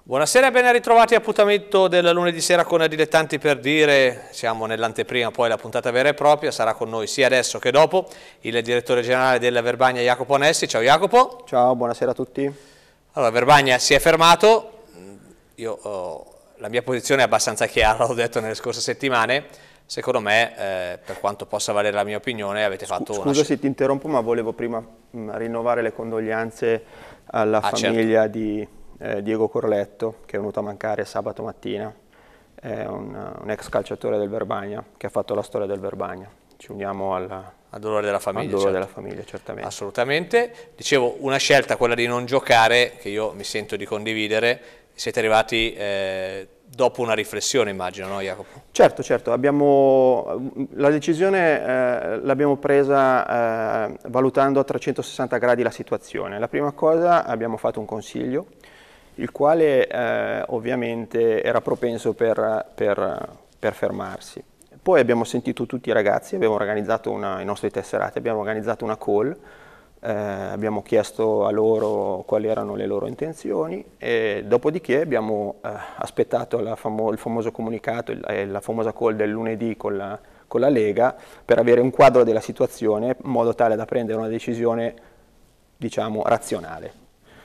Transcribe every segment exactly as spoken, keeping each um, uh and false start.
Buonasera e ben ritrovati all'appuntamento del lunedì sera con Dilettanti per Dire. Siamo nell'anteprima, poi la puntata vera e propria. Sarà con noi sia adesso che dopo il direttore generale della Verbagna, Jacopo Nessi. Ciao Jacopo. Ciao, buonasera a tutti. Allora, Verbagna si è fermato. Io, oh, la mia posizione è abbastanza chiara, l'ho detto nelle scorse settimane. Secondo me, eh, per quanto possa valere la mia opinione, avete fatto Scusa una... Scusa se ti interrompo, ma volevo prima mh, rinnovare le condoglianze alla ah, famiglia certo. di eh, Diego Corletto, che è venuto a mancare sabato mattina. È un, un ex calciatore del Verbagna, che ha fatto la storia del Verbagna. Ci uniamo alla, al dolore della famiglia. Al dolore certo. della famiglia, certamente. Assolutamente. Dicevo, una scelta, quella di non giocare, che io mi sento di condividere. Siete arrivati eh, dopo una riflessione, immagino, no Jacopo? Certo, certo. Abbiamo, la decisione eh, l'abbiamo presa eh, valutando a trecentosessanta gradi la situazione. La prima cosa, abbiamo fatto un consiglio, il quale eh, ovviamente era propenso per, per, per fermarsi. Poi abbiamo sentito tutti i ragazzi, abbiamo organizzato una, i nostri tesserati, abbiamo organizzato una call, eh, abbiamo chiesto a loro quali erano le loro intenzioni e dopodiché abbiamo eh, aspettato la famo il famoso comunicato, il, la famosa call del lunedì con la, con la Lega per avere un quadro della situazione in modo tale da prendere una decisione, diciamo, razionale.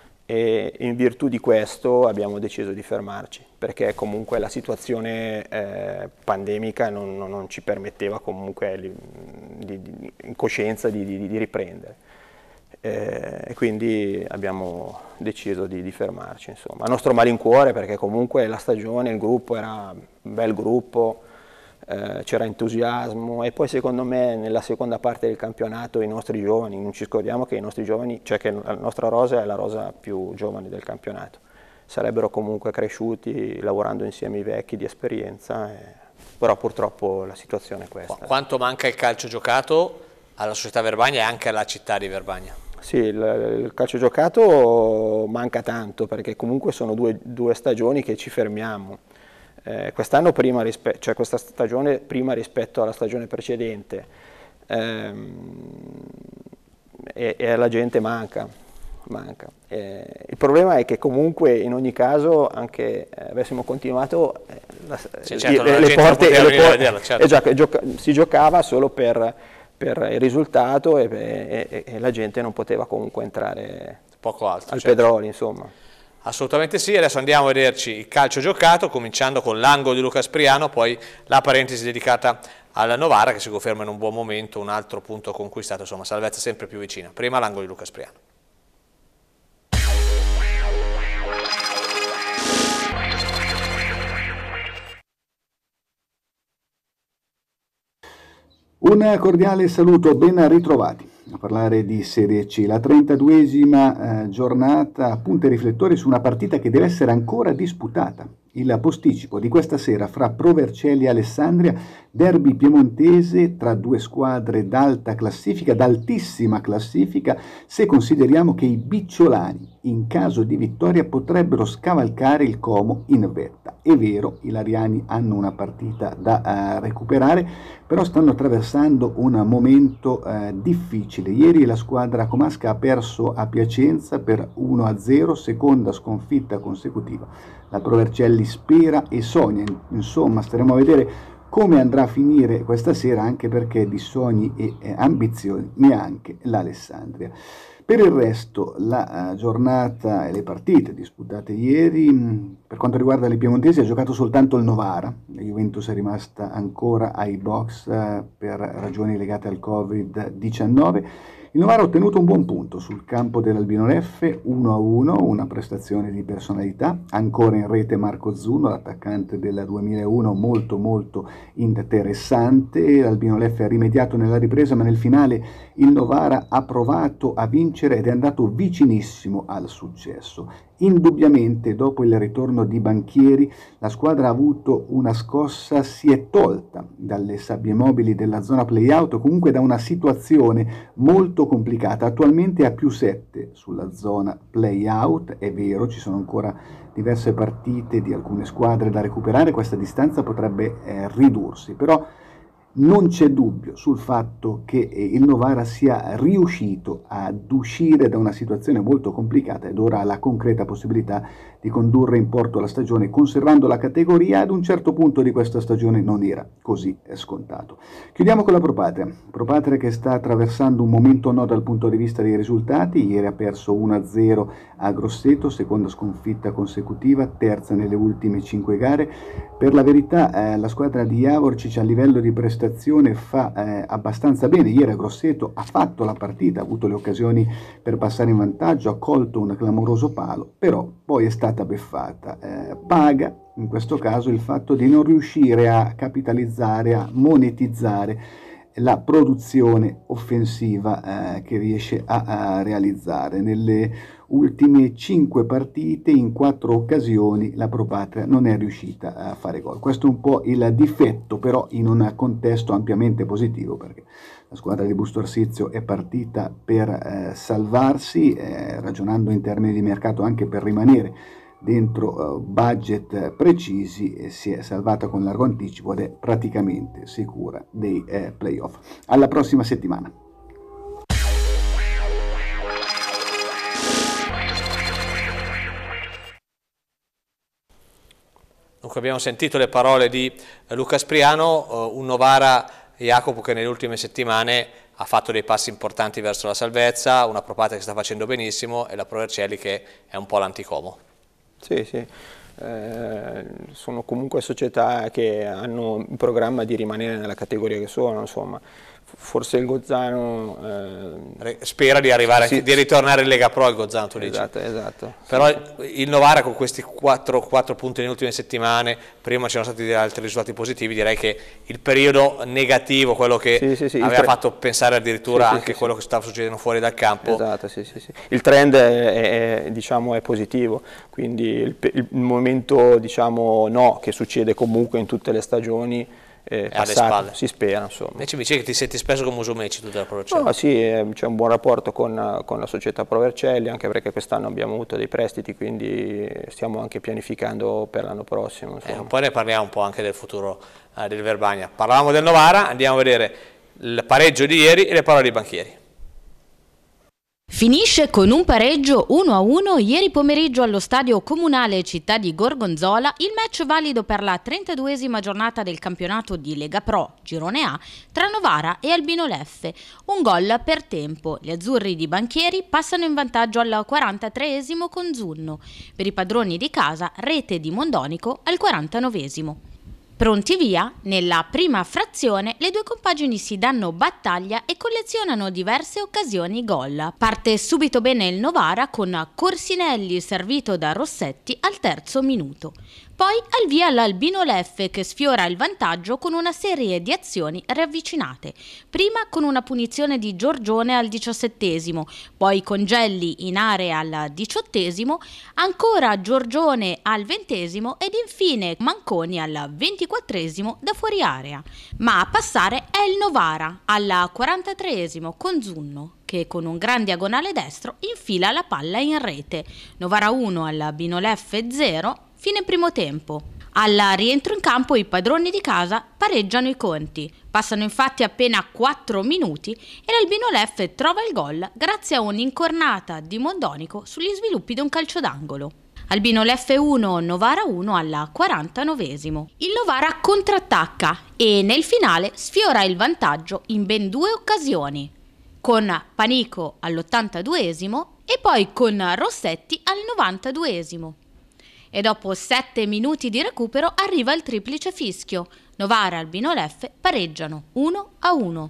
E in virtù di questo abbiamo deciso di fermarci, perché comunque la situazione eh, pandemica non, non, non ci permetteva comunque di, di, di, in coscienza di, di, di riprendere. Eh, e quindi abbiamo deciso di, di fermarci, insomma. A nostro malincuore, perché comunque la stagione, il gruppo era un bel gruppo, eh, c'era entusiasmo e poi secondo me nella seconda parte del campionato i nostri giovani, non ci scordiamo che i nostri giovani, cioè che la nostra rosa è la rosa più giovane del campionato, sarebbero comunque cresciuti lavorando insieme ai vecchi di esperienza, e, però purtroppo la situazione è questa. Quanto manca il calcio giocato alla società Verbagna e anche alla città di Verbagna? Sì, il, il calcio giocato manca tanto perché comunque sono due, due stagioni che ci fermiamo. Eh, quest'anno prima, cioè questa stagione prima rispetto alla stagione precedente ehm, e, e la gente manca. manca. Eh, il problema è che comunque in ogni caso anche eh, avessimo continuato eh, la, sì, certo, le, le porte, le porte vederla, certo. eh, gioca, gioca, si giocava solo per, per il risultato e, e, e la gente non poteva comunque entrare poco altro, al certo. Pedroli, insomma. Assolutamente sì, adesso andiamo a vederci il calcio giocato, cominciando con l'angolo di Luca Spriano, poi la parentesi dedicata alla Novara che si conferma in un buon momento, un altro punto conquistato, insomma salvezza sempre più vicina. Prima l'angolo di Luca Spriano. Un cordiale saluto, ben ritrovati a parlare di Serie C, la trentaduesima eh, giornata punta i riflettori su una partita che deve essere ancora disputata. Il posticipo di questa sera fra Pro Vercelli e Alessandria, derby piemontese tra due squadre d'alta classifica, d'altissima classifica, se consideriamo che i bicciolani in caso di vittoria potrebbero scavalcare il Como in vetta. È vero, i lariani hanno una partita da uh, recuperare, però stanno attraversando un momento uh, difficile. Ieri la squadra comasca ha perso a Piacenza per uno a zero, seconda sconfitta consecutiva. La Pro Vercelli spera e sogna, insomma staremo a vedere come andrà a finire questa sera, anche perché di sogni e eh, ambizioni neanche l'Alessandria. Per il resto la uh, giornata e le partite disputate ieri, mh, per quanto riguarda le piemontesi ha giocato soltanto il Novara, la Juventus è rimasta ancora ai box uh, per ragioni legate al Covid diciannove. Il Novara ha ottenuto un buon punto sul campo dell'Albinoleffe, uno a uno, una prestazione di personalità, ancora in rete Marco Zunno, l'attaccante del duemilauno, molto molto interessante. L'Albinoleffe ha rimediato nella ripresa, ma nel finale il Novara ha provato a vincere ed è andato vicinissimo al successo. Indubbiamente dopo il ritorno di Banchieri la squadra ha avuto una scossa, si è tolta dalle sabbie mobili della zona play-out, comunque da una situazione molto complicata. Attualmente ha più sette sulla zona play-out, è vero, ci sono ancora diverse partite di alcune squadre da recuperare, questa distanza potrebbe eh, ridursi, però Non c'è dubbio sul fatto che il Novara sia riuscito ad uscire da una situazione molto complicata ed ora ha la concreta possibilità di condurre in porto la stagione conservando la categoria. Ad un certo punto di questa stagione non era così scontato. Chiudiamo con la Pro Patria. Pro Patria che sta attraversando un momento no dal punto di vista dei risultati. Ieri ha perso uno a zero a Grosseto, seconda sconfitta consecutiva, terza nelle ultime cinque gare. Per la verità eh, la squadra di Javorčić a livello di prestazione fa eh, abbastanza bene. Ieri a Grosseto ha fatto la partita, ha avuto le occasioni per passare in vantaggio, ha colto un clamoroso palo, però poi è stata beffata. Eh, paga in questo caso il fatto di non riuscire a capitalizzare, a monetizzare la produzione offensiva eh, che riesce a, a realizzare. Nelle ultime cinque partite, in quattro occasioni, la Pro Patria non è riuscita a fare gol. Questo è un po' il difetto, però in un contesto ampiamente positivo, perché la squadra di Busto Arsizio è partita per eh, salvarsi, eh, ragionando in termini di mercato anche per rimanere dentro uh, budget precisi, e si è salvata con largo anticipo ed è praticamente sicura dei eh, playoff. Alla prossima settimana. Dunque abbiamo sentito le parole di Luca Spriano, uh, un Novara, Jacopo, che nelle ultime settimane ha fatto dei passi importanti verso la salvezza, una Pro Patria che sta facendo benissimo e la Pro Vercelli che è un po' l'anticomo. Sì, sì. Eh, sono comunque società che hanno in programma di rimanere nella categoria che sono, insomma. Forse il Gozzano eh, spera di arrivare, sì, di ritornare in Lega Pro. Il Gozzano, tu esatto, dici. Esatto. Però sì, il Novara con questi quattro punti nelle ultime settimane, prima c'erano stati altri risultati positivi, direi che il periodo negativo, quello che sì, sì, sì, aveva fatto pensare addirittura sì, anche sì, quello sì, che stava succedendo fuori dal campo. Esatto, sì, sì, sì. Il trend è, è, diciamo, è positivo, quindi il, il momento, diciamo, no, che succede comunque in tutte le stagioni, Eh, passato, si spera, insomma. Invece mi dicevi che ti senti spesso con Musumeci tutta la Pro Vercelli. No, sì, eh, c'è un buon rapporto con, con la società Pro Vercelli, anche perché quest'anno abbiamo avuto dei prestiti, quindi stiamo anche pianificando per l'anno prossimo. Eh, poi ne parliamo un po' anche del futuro eh, del Verbania. Parlavamo del Novara, andiamo a vedere il pareggio di ieri e le parole dei banchieri. Finisce con un pareggio uno a uno ieri pomeriggio allo stadio comunale Città di Gorgonzola il match valido per la trentaduesima giornata del campionato di Lega Pro Girone A tra Novara e Albino Leffe. Un gol per tempo. Gli azzurri di Banchieri passano in vantaggio al quarantatreesimo con Zunno. Per i padroni di casa rete di Mondonico al quarantanovesimo. Pronti via, nella prima frazione le due compagini si danno battaglia e collezionano diverse occasioni gol. Parte subito bene il Novara con Corsinelli servito da Rossetti al terzo minuto. Poi al via l'Albino Leffe che sfiora il vantaggio con una serie di azioni ravvicinate. Prima con una punizione di Giorgione al diciassettesimo, poi con Gelli in area al diciottesimo, ancora Giorgione al ventesimo ed infine Manconi al ventiquattresimo da fuori area. Ma a passare è il Novara al quarantatreesimo con Zunno, che con un gran diagonale destro infila la palla in rete. Novara uno all'Albino Leffe zero. Fine primo tempo. Al rientro in campo i padroni di casa pareggiano i conti. Passano infatti appena quattro minuti e l'Albino Leffe trova il gol grazie a un'incornata di Mondonico sugli sviluppi di un calcio d'angolo. Albino Leffe uno, Novara uno al quarantanovesimo. Il Novara contrattacca e nel finale sfiora il vantaggio in ben due occasioni, con Panico all'ottantaduesimo e poi con Rossetti al novantaduesimo. E dopo sette minuti di recupero arriva il triplice fischio. Novara e Albino Leffe pareggiano uno a uno.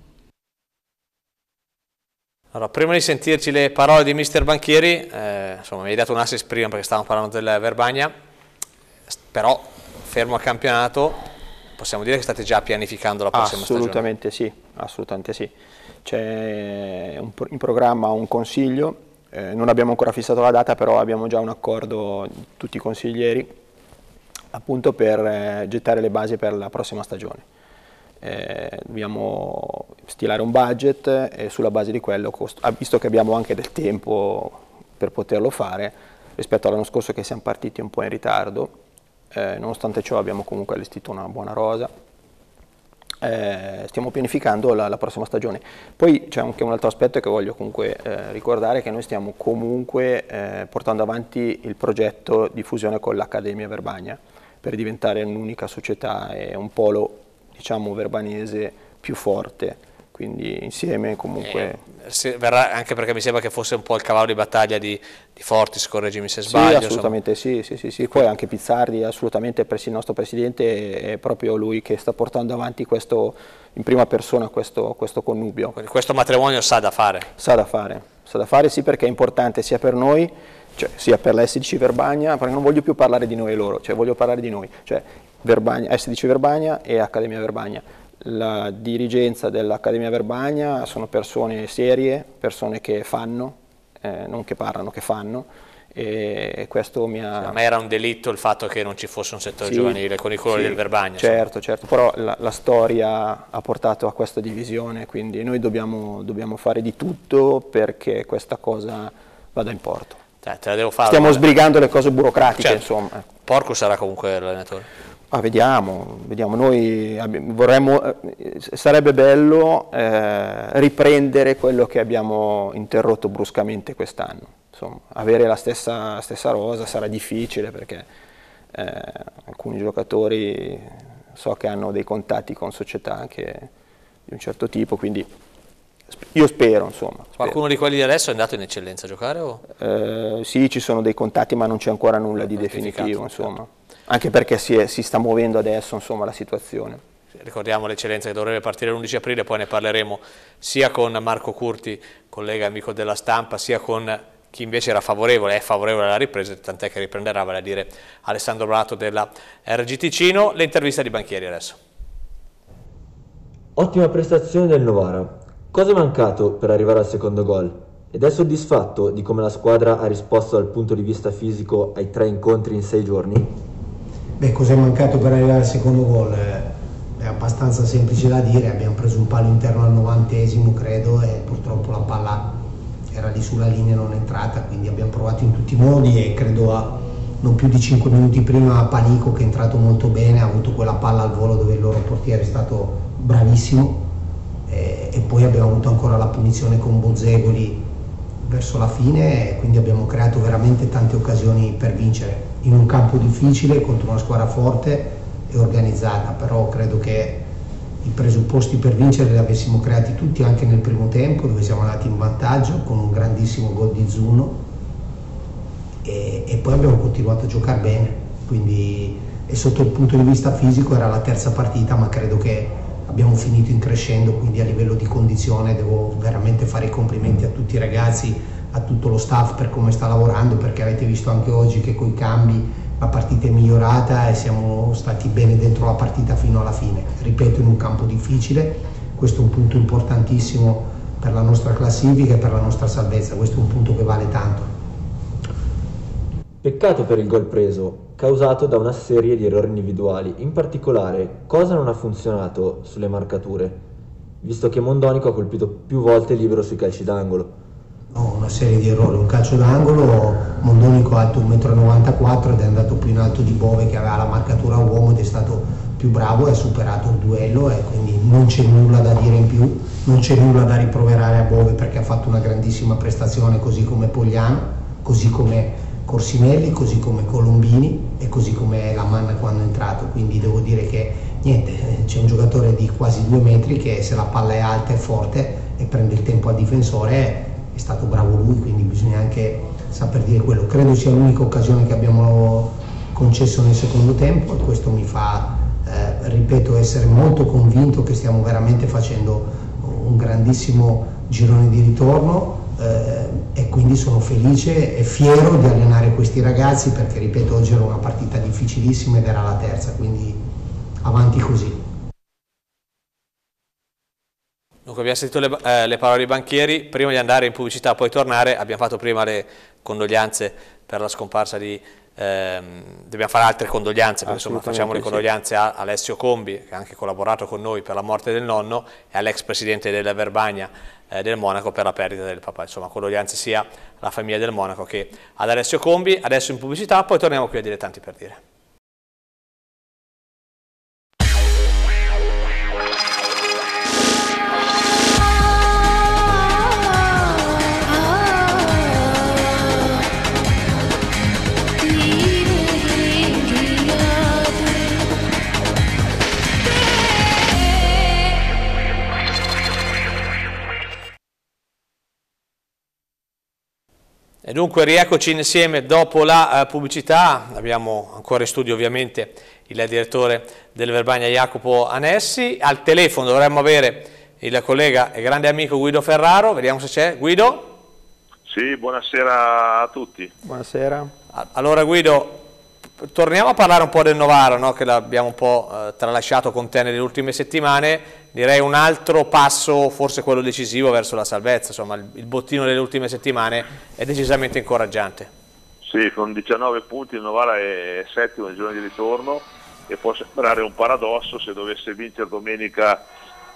Allora, prima di sentirci le parole di mister Banchieri, eh, insomma mi hai dato un assist prima perché stavamo parlando del Verbania, però fermo al campionato, possiamo dire che state già pianificando la prossima assolutamente stagione? Sì, assolutamente sì. C'è un, in programma un consiglio. Eh, non abbiamo ancora fissato la data, però abbiamo già un accordo tutti i consiglieri appunto per eh, gettare le basi per la prossima stagione. Eh, dobbiamo stilare un budget e sulla base di quello, visto che abbiamo anche del tempo per poterlo fare, rispetto all'anno scorso che siamo partiti un po' in ritardo, eh, nonostante ciò abbiamo comunque allestito una buona rosa. eh, stiamo pianificando la, la prossima stagione. Poi c'è anche un altro aspetto che voglio comunque eh, ricordare, che noi stiamo comunque eh, portando avanti il progetto di fusione con l'Accademia Verbania per diventare un'unica società e un polo, diciamo, verbanese più forte. Quindi insieme comunque... Eh, se, verrà, anche perché mi sembra che fosse un po' il cavallo di battaglia di, di Fortis, correggimi se sbaglio. Sì, assolutamente sì, sì, sì, sì. Poi anche Pizzardi, assolutamente, il nostro presidente, è proprio lui che sta portando avanti questo, in prima persona questo, questo connubio. Quindi questo matrimonio sa da fare. Sa da fare, sa da fare sì, perché è importante sia per noi, cioè sia per la S D C Verbania, perché non voglio più parlare di noi e loro, cioè voglio parlare di noi, cioè Verbania, S D C Verbania e Accademia Verbania. La dirigenza dell'Accademia Verbania sono persone serie, persone che fanno, eh, non che parlano, che fanno, e questo mi ha... A me era un delitto il fatto che non ci fosse un settore sì, giovanile con i colori sì, del Verbania. Certo, certo, però la, la storia ha portato a questa divisione, quindi noi dobbiamo, dobbiamo fare di tutto perché questa cosa vada in porto. Eh, te la devo fare. Stiamo sbrigando le cose burocratiche, certo. Insomma. Porco sarà comunque l'allenatore? Ah, vediamo, vediamo, noi vorremmo, eh, sarebbe bello eh, riprendere quello che abbiamo interrotto bruscamente quest'anno, insomma, avere la stessa, stessa rosa sarà difficile perché eh, alcuni giocatori so che hanno dei contatti con società anche di un certo tipo, quindi io spero, insomma. Spero. Qualcuno di quelli di adesso è andato in eccellenza a giocare? O? Eh, sì, ci sono dei contatti ma non c'è ancora nulla di definitivo, insomma. Anche perché si, è, si sta muovendo adesso, insomma, la situazione. Ricordiamo l'eccellenza che dovrebbe partire l'undici aprile, poi ne parleremo sia con Marco Curti, collega e amico della stampa, sia con chi invece era favorevole, è favorevole alla ripresa, tant'è che riprenderà, vale a dire Alessandro Brato della R G Ticino. Le interviste di Banchieri adesso. Ottima prestazione del Novara. Cosa è mancato per arrivare al secondo gol? Ed è soddisfatto di come la squadra ha risposto dal punto di vista fisico ai tre incontri in sei giorni? Beh, cosa è mancato per arrivare al secondo gol? È abbastanza semplice da dire, abbiamo preso un palo interno al novantesimo credo e purtroppo la palla era lì sulla linea, non è entrata, quindi abbiamo provato in tutti i modi e credo a non più di cinque minuti prima Panico, che è entrato molto bene, ha avuto quella palla al volo dove il loro portiere è stato bravissimo e, e poi abbiamo avuto ancora la punizione con Bozzegoli verso la fine e quindi abbiamo creato veramente tante occasioni per vincere in un campo difficile contro una squadra forte e organizzata, però credo che i presupposti per vincere li avessimo creati tutti anche nel primo tempo, dove siamo andati in vantaggio con un grandissimo gol di Zuno e, e poi abbiamo continuato a giocare bene, quindi e sotto il punto di vista fisico era la terza partita, ma credo che abbiamo finito in crescendo, quindi a livello di condizione devo veramente fare i complimenti a tutti i ragazzi, a tutto lo staff per come sta lavorando, perché avete visto anche oggi che coi cambi la partita è migliorata e siamo stati bene dentro la partita fino alla fine. Ripeto, in un campo difficile, questo è un punto importantissimo per la nostra classifica e per la nostra salvezza, questo è un punto che vale tanto. Peccato per il gol preso, causato da una serie di errori individuali. In particolare, cosa non ha funzionato sulle marcature, visto che Mondonico ha colpito più volte libero sui calci d'angolo? No, una serie di errori, un calcio d'angolo, Mondonico alto uno virgola novantaquattro ed è andato più in alto di Bove che aveva la marcatura a uomo ed è stato più bravo e ha superato il duello e quindi non c'è nulla da dire in più, non c'è nulla da riproverare a Bove perché ha fatto una grandissima prestazione, così come Pogliano, così come Corsinelli, così come Colombini e così come Lamanna quando è entrato, quindi devo dire che niente, c'è un giocatore di quasi due metri che se la palla è alta e forte e prende il tempo al difensore è stato bravo lui, quindi bisogna anche saper dire quello. Credo sia l'unica occasione che abbiamo concesso nel secondo tempo e questo mi fa, eh, ripeto, essere molto convinto che stiamo veramente facendo un grandissimo girone di ritorno eh, e quindi sono felice e fiero di allenare questi ragazzi perché, ripeto, oggi era una partita difficilissima ed era la terza, quindi avanti così. Dunque abbiamo sentito le, eh, le parole dei Banchieri, prima di andare in pubblicità e poi tornare, abbiamo fatto prima le condoglianze per la scomparsa di, ehm, dobbiamo fare altre condoglianze, perché insomma facciamo le condoglianze a Alessio Combi, che ha anche collaborato con noi per la morte del nonno, e all'ex presidente della Verbania eh, del Monaco per la perdita del papà, insomma condoglianze sia alla famiglia del Monaco che ad Alessio Combi. Adesso in pubblicità, poi torniamo qui a Dilettanti per dire. dunque rieccoci insieme dopo la uh, pubblicità, abbiamo ancora in studio ovviamente il direttore del Verbania Jacopo Anessi, al telefono dovremmo avere il collega e grande amico Guido Ferraro, vediamo se c'è. Guido? Sì, buonasera a tutti. Buonasera. Allora Guido, torniamo a parlare un po' del Novara, no? Che l'abbiamo un po' eh, tralasciato con te nelle ultime settimane. Direi un altro passo, forse quello decisivo, verso la salvezza. Insomma, il, il bottino delle ultime settimane è decisamente incoraggiante. Sì, con diciannove punti il Novara è settimo nel giorno di ritorno e può sembrare un paradosso se dovesse vincere domenica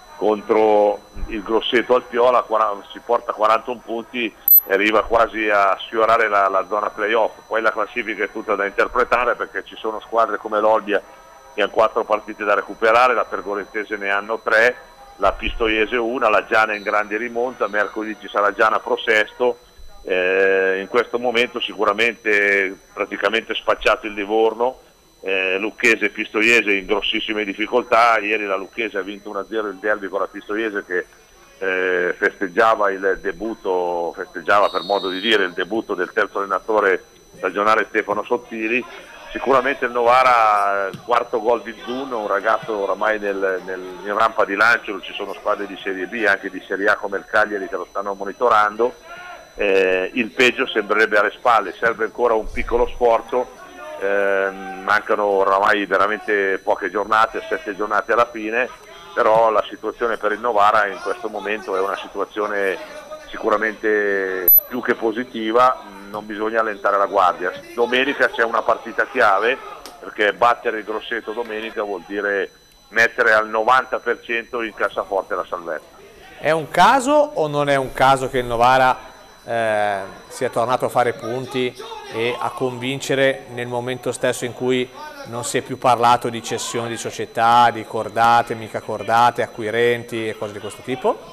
contro il Grosseto al Piola, si porta quarantuno punti e arriva quasi a sfiorare la, la zona playoff. Poi la classifica è tutta da interpretare perché ci sono squadre come l'Olbia che hanno quattro partite da recuperare, la Pergolentese ne hanno tre, la Pistoiese una, la Giana in grande rimonta, mercoledì ci sarà Giana Pro Sesto, eh, in questo momento sicuramente praticamente spacciato il Livorno, eh, Lucchese e Pistoiese in grossissime difficoltà. Ieri la Lucchese ha vinto uno a zero il derby con la Pistoiese che eh, festeggiava il debutto, festeggiava per modo di dire il debutto del terzo allenatore stagionale Stefano Sottili. Sicuramente il Novara, quarto gol di Zun, un ragazzo oramai nel, nel, in rampa di lancio, ci sono squadre di Serie B, anche di Serie A come il Cagliari che lo stanno monitorando, eh, il peggio sembrerebbe alle spalle, serve ancora un piccolo sforzo, eh, mancano oramai veramente poche giornate, sette giornate alla fine, però la situazione per il Novara in questo momento è una situazione sicuramente più che positiva, non bisogna allentare la guardia. Domenica c'è una partita chiave perché battere il Grosseto domenica vuol dire mettere al novanta per cento in cassaforte la salvezza. È un caso o non è un caso che il Novara eh, sia tornato a fare punti e a convincere nel momento stesso in cui non si è più parlato di cessioni di società, di cordate, mica cordate, acquirenti e cose di questo tipo?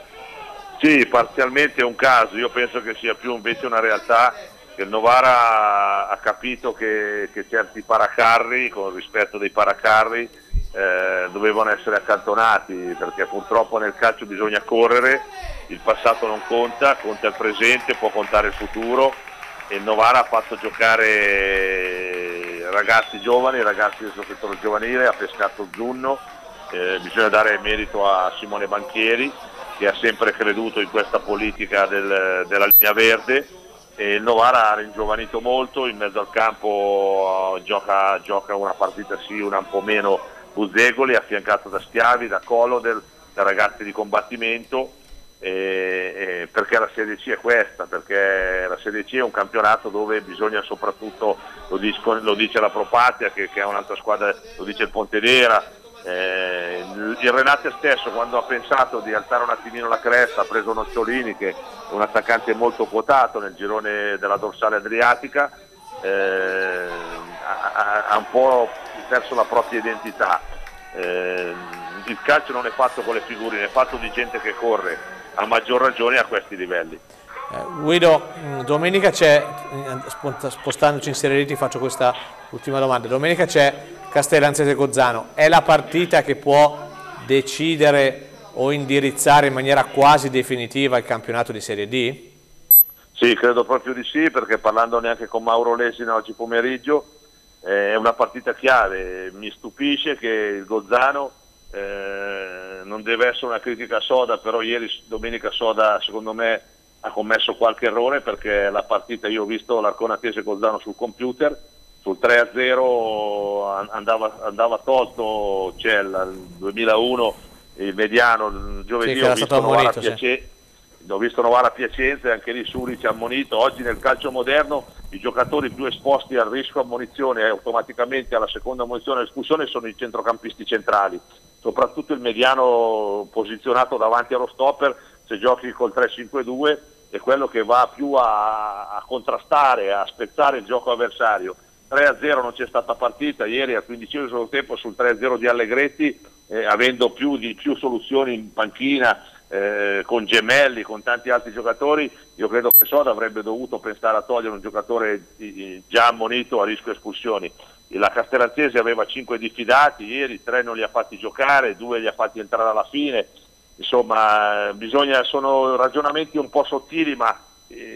Sì, parzialmente è un caso, io penso che sia più invece una realtà che il Novara ha capito che, che certi paracarri, con rispetto dei paracarri, eh, dovevano essere accantonati, perché purtroppo nel calcio bisogna correre, il passato non conta, conta il presente, può contare il futuro e il Novara ha fatto giocare ragazzi giovani, ragazzi del suo settore giovanile, ha pescato Zunno, eh, bisogna dare merito a Simone Banchieri che ha sempre creduto in questa politica del, della linea verde e il Novara ha ringiovanito molto, in mezzo al campo uh, gioca, gioca una partita sì, una un po' meno Buzzegoli, affiancato da Schiavi, da Colodel, da ragazzi di combattimento, e, e perché la Serie C è questa, perché la Serie C è un campionato dove bisogna soprattutto, lo, dico, lo dice la Propatia che, che è un'altra squadra, lo dice il Pontedera. Eh, il Renate stesso quando ha pensato di alzare un attimino la cresta ha preso Nocciolini che è un attaccante molto quotato nel girone della dorsale adriatica, eh, ha, ha un po' perso la propria identità, eh, il calcio non è fatto con le figurine, è fatto di gente che corre, a maggior ragione a questi livelli. Eh, Guido, domenica c'è, spostandoci in Serie D ti faccio questa ultima domanda, domenica c'è Castellanzese Gozzano, è la partita che può decidere o indirizzare in maniera quasi definitiva il campionato di Serie D? Sì, credo proprio di sì, perché parlandone anche con Mauro Lesina oggi pomeriggio eh, è una partita chiave, mi stupisce che il Gozzano eh, non deve essere una critica Soda, però ieri domenica Soda secondo me ha commesso qualche errore perché la partita, io ho visto l'Arconatese Gozzano sul computer, sul tre a zero andava, andava tolto, c'è il duemilauno il mediano, il giovedì sì, ho, visto Novara ammonito, Piace... sì. ho visto Novara Piacenza e anche lì Suric ammonito. Oggi nel calcio moderno i giocatori più esposti al rischio ammonizione e automaticamente alla seconda ammonizione e espulsione sono i centrocampisti centrali, soprattutto il mediano posizionato davanti allo stopper, se giochi col tre cinque due è quello che va più a, a contrastare, a spezzare il gioco avversario. tre a zero non c'è stata partita, ieri al quindicesimo secondo tempo sul tre a zero di Allegretti, eh, avendo più, di, più soluzioni in panchina, eh, con Gemelli, con tanti altri giocatori, io credo che Soda avrebbe dovuto pensare a togliere un giocatore di, già ammonito a rischio espulsioni. La Castellanzese aveva cinque diffidati, ieri tre non li ha fatti giocare, due li ha fatti entrare alla fine, insomma bisogna, sono ragionamenti un po' sottili ma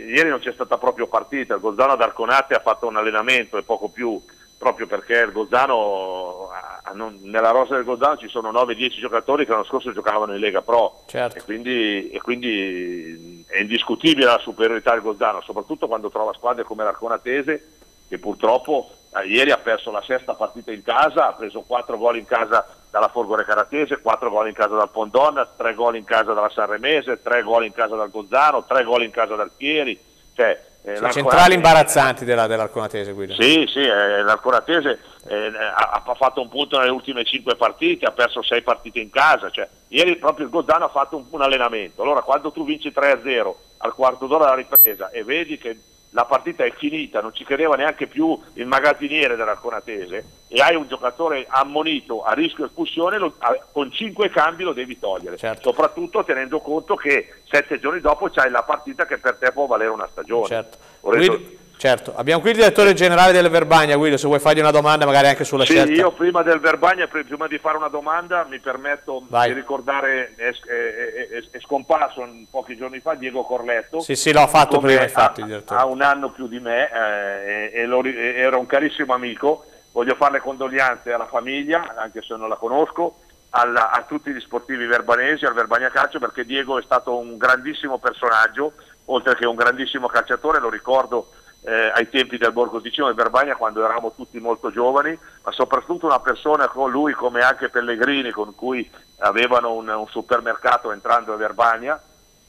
ieri non c'è stata proprio partita, il Gozzano ad Arconate ha fatto un allenamento e poco più, proprio perché il Gozzano, a, non, nella rosa del Gozzano ci sono nove dieci giocatori che l'anno scorso giocavano in Lega Pro, certo. e, quindi, e quindi è indiscutibile la superiorità del Gozzano, soprattutto quando trova squadre come l'Arconatese, che purtroppo eh, ieri ha perso la sesta partita in casa, ha preso quattro gol in casa dalla Folgore Caratese, quattro gol in casa dal Pondonna, tre gol in casa dalla Sanremese, tre gol in casa dal Gozzano, tre gol in casa dal Chieri, cioè Eh, sì, centrali imbarazzanti della, dell'Arconatese, Guido. Sì, sì, eh, l'Arconatese eh, ha, ha fatto un punto nelle ultime cinque partite, ha perso sei partite in casa, cioè ieri proprio il Gozzano ha fatto un, un allenamento. Allora quando tu vinci tre a zero al quarto d'ora della ripresa e vedi che la partita è finita, non ci credeva neanche più il magazziniere dell'Arconatese, e hai un giocatore ammonito a rischio espulsione, lo, a, con cinque cambi lo devi togliere, certo. soprattutto tenendo conto che sette giorni dopo c'hai la partita che per te può valere una stagione. Certo. Guido, certo. Abbiamo qui il direttore generale del Verbagna, Guido, se vuoi fargli una domanda magari anche sulla sì, scelta. Io prima del Verbagna, prima di fare una domanda, mi permetto Vai. di ricordare, è, è, è, è scomparso pochi giorni fa Diego Corletto. Sì, sì, l'ho fatto prima, infatti, ha, il direttore. ha un anno più di me, eh, e, e lo, era un carissimo amico. Voglio fare le condoglianze alla famiglia, anche se non la conosco, alla, a tutti gli sportivi verbanesi, al Verbagna Calcio, perché Diego è stato un grandissimo personaggio, oltre che un grandissimo calciatore. Lo ricordo eh, ai tempi del Borgo Ticino del Verbagna, quando eravamo tutti molto giovani, ma soprattutto una persona con lui, come anche Pellegrini, con cui avevano un, un supermercato entrando a Verbagna,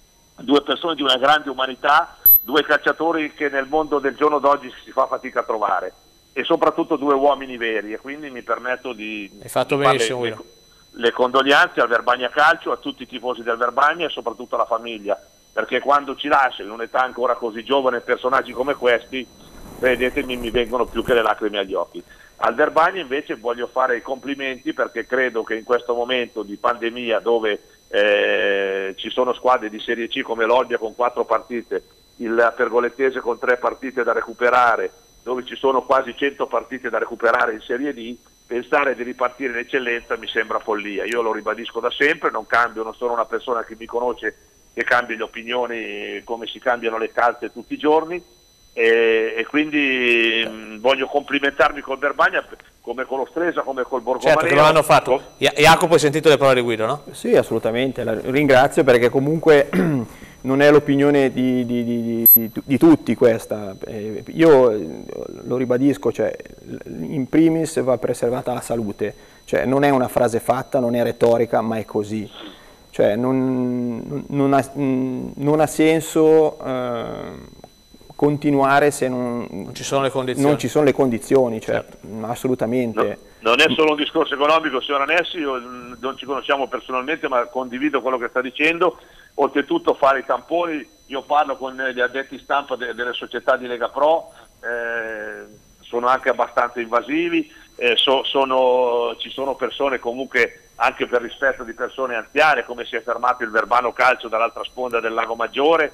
due persone di una grande umanità, due calciatori che nel mondo del giorno d'oggi si fa fatica a trovare, e soprattutto due uomini veri, e quindi mi permetto di, Hai fatto di benissimo, fare le, le condoglianze al Verbagna Calcio, a tutti i tifosi del Verbagna e soprattutto alla famiglia, perché quando ci lascia in un'età ancora così giovane personaggi come questi, credetemi, mi vengono più che le lacrime agli occhi. Al Verbagna invece voglio fare i complimenti, perché credo che in questo momento di pandemia, dove eh, ci sono squadre di Serie C come l'Olbia con quattro partite, il Pergolettese con tre partite da recuperare, dove ci sono quasi cento partite da recuperare in Serie D, pensare di ripartire in eccellenza mi sembra follia. Io lo ribadisco da sempre, non cambio, non sono una persona che mi conosce che cambia le opinioni come si cambiano le calze tutti i giorni, e, e quindi mh, voglio complimentarmi col Verbagna, come con lo Stresa, come col Borgomaneo. Certo, che lo hanno fatto. Jacopo, hai sentito le parole di Guido, no? Sì, assolutamente, la ringrazio, perché comunque non è l'opinione di, di, di, di, di tutti questa. Eh, io lo ribadisco, cioè, in primis va preservata la salute, cioè, non è una frase fatta, non è retorica, ma è così. Cioè, non, non, ha, non ha senso eh, continuare se non, non ci sono le condizioni, non ci sono le condizioni, cioè, certo. assolutamente. No, non è solo un discorso economico, signora Nessi, io non ci conosciamo personalmente, ma condivido quello che sta dicendo. Oltretutto fare i tamponi, io parlo con gli addetti stampa de, delle società di Lega Pro, eh, sono anche abbastanza invasivi, eh, so, sono, ci sono persone comunque, anche per rispetto di persone anziane, come si è fermato il Verbano Calcio dall'altra sponda del Lago Maggiore,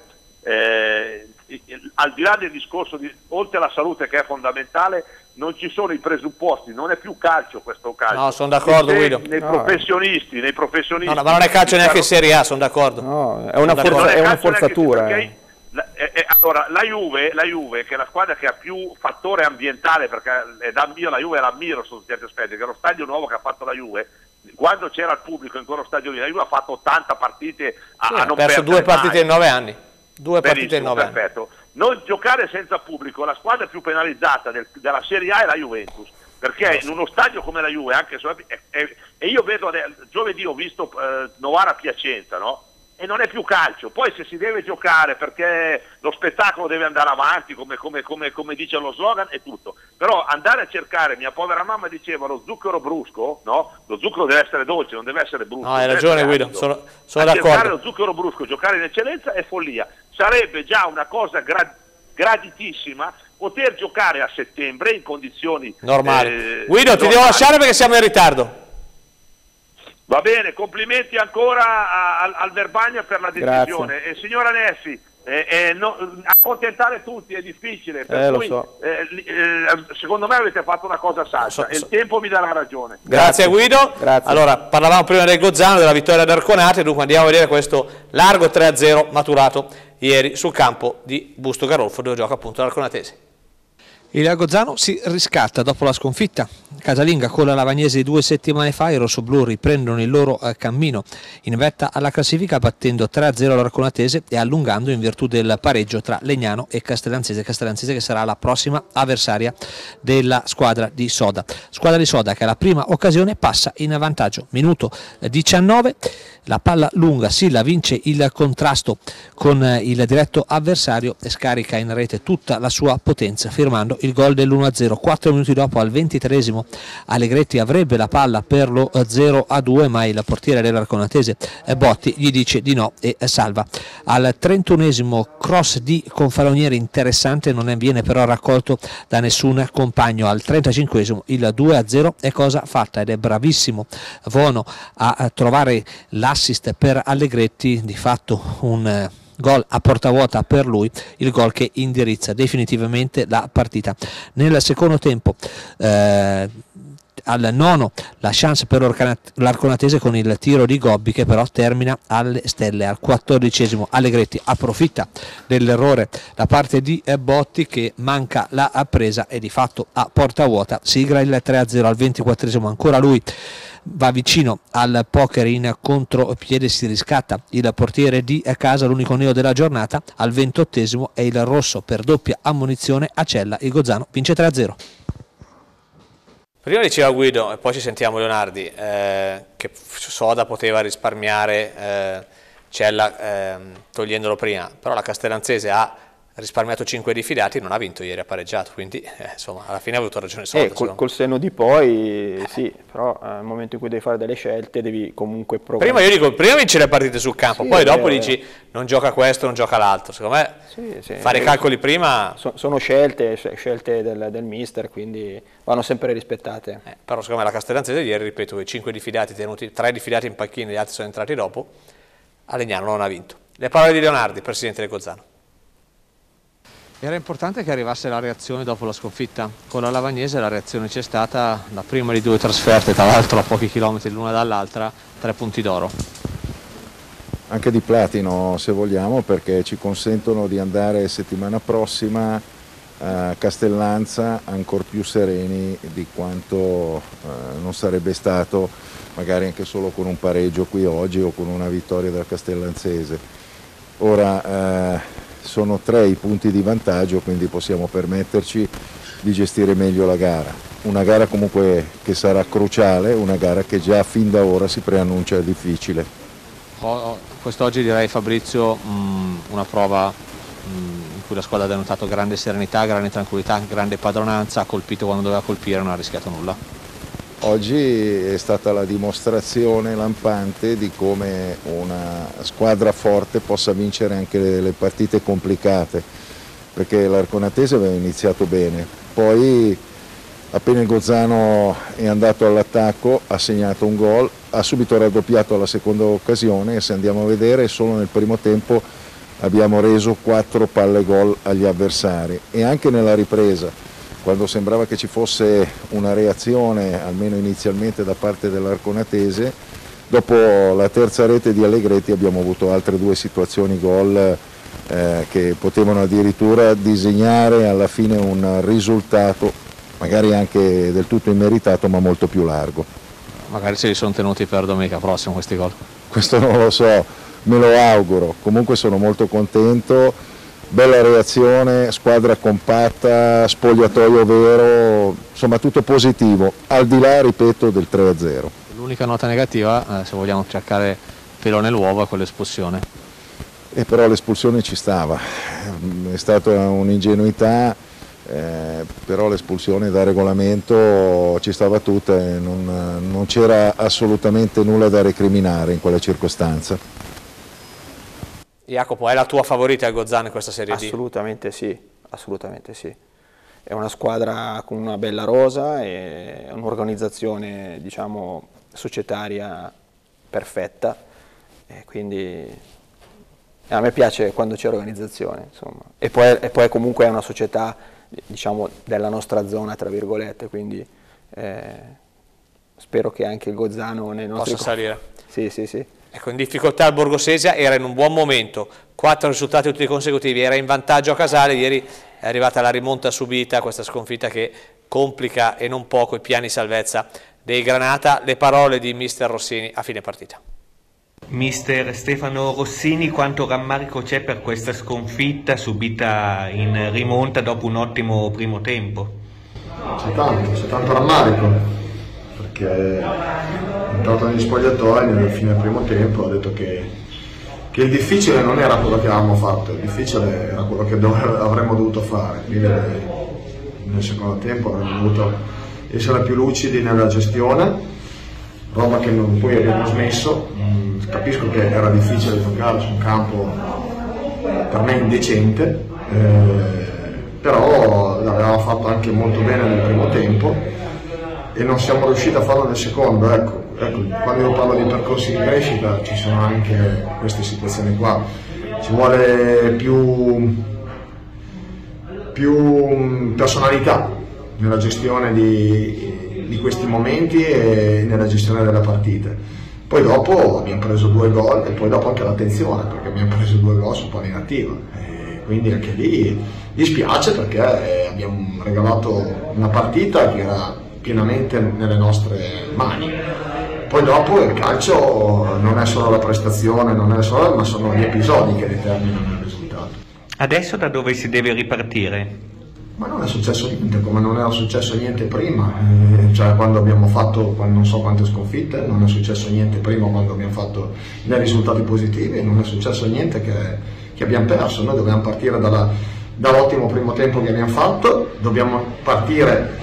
eh, al di là del discorso, di, oltre alla salute che è fondamentale, non ci sono i presupposti, non è più calcio questo calcio. No, sono d'accordo, Guido. Nei no. professionisti, nei professionisti. No, no, ma non è calcio neanche in Serie A, sono d'accordo. No, è una, forza, è una forzatura. Eh. La, eh, eh, allora, la Juve, la Juve, che è la squadra che ha più fattore ambientale, perché è da, io la Juve l'ammiro su certi aspetti, che è lo stadio nuovo che ha fatto la Juve, quando c'era il pubblico in quello stadio lì, la Juve ha fatto ottanta partite a, sì, a non ha perso due mai. partite in nove anni. Due Benissimo, partite in nove perfetto. anni. Non giocare senza pubblico, la squadra più penalizzata del, della Serie A è la Juventus, perché in uno stadio come la Juve, anche se, e, e, e io vedo, giovedì ho visto eh, Novara Piacenza, no? E non è più calcio. Poi se si deve giocare perché lo spettacolo deve andare avanti, come, come, come, come dice lo slogan, è tutto. Però andare a cercare, mia povera mamma diceva, lo zucchero brusco, no? Lo zucchero deve essere dolce, non deve essere brusco. No, hai ragione Guido, sono, sono d'accordo. Cercare lo zucchero brusco, giocare in eccellenza è follia. Sarebbe già una cosa gra graditissima poter giocare a settembre in condizioni normali. Eh, Guido, normali. ti devo lasciare perché siamo in ritardo. Va bene, complimenti ancora a, a, al Verbagna per la decisione. E signora Nessi, eh, eh, no, accontentare tutti è difficile, per eh, cui, lo so. eh, eh, secondo me avete fatto una cosa saggia, so, e so. il tempo mi darà ragione. Grazie, Grazie Guido. Grazie. Allora, parlavamo prima del Gozzano, della vittoria ad Arconate, dunque andiamo a vedere questo largo tre a zero maturato ieri sul campo di Busto Garolfo, dove gioca appunto l'Arconatese. Il Gozzano si riscatta dopo la sconfitta casalinga con la Lavagnese due settimane fa. I rossoblù riprendono il loro eh, cammino in vetta alla classifica, battendo tre a zero l'Arconatese e allungando in virtù del pareggio tra Legnano e Castellanzese. Castellanzese che sarà la prossima avversaria della squadra di Soda. Squadra di Soda che alla prima occasione passa in vantaggio. Minuto diciannove, la palla lunga, Silla vince il contrasto con il diretto avversario e scarica in rete tutta la sua potenza, firmando il gol dell'uno a zero. Quattro minuti dopo, al ventitreesimo, Allegretti avrebbe la palla per lo zero a due, ma il portiere dell'Arconatese Botti gli dice di no e salva. Al trentunesimo, cross di Confalonieri interessante, non viene però raccolto da nessun compagno. Al trentacinquesimo il due a zero è cosa fatta ed è bravissimo Vono a trovare l'assist per Allegretti, di fatto un gol a porta vuota per lui, il gol che indirizza definitivamente la partita. Nel secondo tempo eh, al nono la chance per l'Arconatese con il tiro di Gobbi, che però termina alle stelle. Al quattordicesimo Allegretti approfitta dell'errore da parte di Botti, che manca la presa e di fatto a porta vuota sigla il tre a zero. Al ventiquattresimo ancora lui va vicino al poker in contropiede, si riscatta il portiere di casa, l'unico neo della giornata. Al ventottesimo è il rosso per doppia ammonizione a Cella, il Gozzano vince tre a zero. Prima diceva Guido, e poi ci sentiamo Leonardi, eh, che Soda poteva risparmiare eh, Cella eh, togliendolo prima, però la Castellanzese ha risparmiato cinque diffidati, non ha vinto ieri, ha pareggiato, quindi eh, insomma alla fine ha avuto ragione Soda. Eh, col, col senno di poi eh. sì, però eh, nel momento in cui devi fare delle scelte devi comunque provare. Prima io dico, prima vinci le partite sul campo, sì, poi dopo vero, dici non gioca questo, non gioca l'altro. Secondo me sì, sì, fare i calcoli prima... So, sono scelte, scelte del, del mister, quindi vanno sempre rispettate. Eh, però secondo me la Castellanzese ieri, ripeto, i cinque diffidati tenuti, tre diffidati in panchina, gli altri sono entrati dopo, a Legnano non ha vinto. Le parole di Leonardi, presidente del Gozzano. Era importante che arrivasse la reazione dopo la sconfitta con la Lavagnese. La reazione c'è stata, la prima di due trasferte, tra l'altro a pochi chilometri l'una dall'altra, tre punti d'oro. Anche di platino se vogliamo, perché ci consentono di andare settimana prossima a Castellanza ancora più sereni di quanto eh, non sarebbe stato magari anche solo con un pareggio qui oggi o con una vittoria della Castellanzese. Ora eh, sono tre i punti di vantaggio, quindi possiamo permetterci di gestire meglio la gara. Una gara comunque che sarà cruciale, una gara che già fin da ora si preannuncia difficile. Oh, quest'oggi direi, Fabrizio, mh, una prova mh, in cui la squadra ha denotato grande serenità, grande tranquillità, grande padronanza, ha colpito quando doveva colpire, non ha rischiato nulla. Oggi è stata la dimostrazione lampante di come una squadra forte possa vincere anche le, le partite complicate, perché l'Arconatese aveva iniziato bene, poi appena il Gozzano è andato all'attacco ha segnato un gol, ha subito raddoppiato alla seconda occasione e se andiamo a vedere solo nel primo tempo abbiamo reso quattro palle gol agli avversari e anche nella ripresa, quando sembrava che ci fosse una reazione, almeno inizialmente da parte dell'Arconatese, dopo la terza rete di Allegretti abbiamo avuto altre due situazioni gol eh, che potevano addirittura disegnare alla fine un risultato, magari anche del tutto immeritato, ma molto più largo. Magari se li sono tenuti per domenica prossima questi gol. Questo non lo so, me lo auguro, comunque sono molto contento. Bella reazione, squadra compatta, spogliatoio vero, insomma tutto positivo, al di là, ripeto, del tre a zero. L'unica nota negativa, eh, se vogliamo cercare pelo nell'uovo, è quell'espulsione. E però l'espulsione ci stava, è stata un'ingenuità, eh, però l'espulsione da regolamento ci stava tutta e non, non c'era assolutamente nulla da recriminare in quella circostanza. Jacopo, è la tua favorita il Gozzano in questa Serie D? Assolutamente sì, assolutamente sì. È una squadra con una bella rosa e un'organizzazione, diciamo, societaria perfetta, e quindi a me piace quando c'è organizzazione, insomma. E poi, e poi comunque è una società, diciamo, della nostra zona, tra virgolette, quindi eh, spero che anche il Gozzano nei nostri possa salire. Sì, sì, sì. Ecco, in difficoltà il Borgosesia, era in un buon momento, quattro risultati tutti consecutivi, era in vantaggio a Casale, ieri è arrivata la rimonta subita, questa sconfitta che complica e non poco i piani salvezza dei Granata. Le parole di mister Rossini a fine partita. Mister Stefano Rossini, quanto rammarico c'è per questa sconfitta subita in rimonta dopo un ottimo primo tempo? C'è tanto, c'è tanto rammarico, perché entrato negli spogliatoi nel fine del primo tempo ho detto che, che il difficile non era quello che avevamo fatto, il difficile era quello che dove, avremmo dovuto fare. Quindi nel secondo tempo avremmo dovuto essere più lucidi nella gestione, roba che non, poi abbiamo smesso. Mm, capisco che era difficile giocare su un campo per me indecente, eh, però l'avevamo fatto anche molto bene nel primo tempo e non siamo riusciti a farlo nel secondo. Ecco, ecco, quando io parlo di percorsi di crescita ci sono anche queste situazioni qua, ci vuole più, più personalità nella gestione di, di questi momenti e nella gestione delle partite. Poi dopo abbiamo preso due gol e poi dopo anche l'attenzione, perché abbiamo preso due gol su palla inattiva, e quindi anche lì dispiace perché abbiamo regalato una partita che era pienamente nelle nostre mani. Poi dopo il calcio non è solo la prestazione, non è solo, ma sono gli episodi che determinano il risultato. Adesso da dove si deve ripartire? Ma non è successo niente, come non era successo niente prima, eh, cioè quando abbiamo fatto quando non so quante sconfitte, non è successo niente prima quando abbiamo fatto dei risultati positivi, non è successo niente che, che abbiamo perso. Noi dobbiamo partire dalla, dall'ottimo primo tempo che abbiamo fatto, dobbiamo partire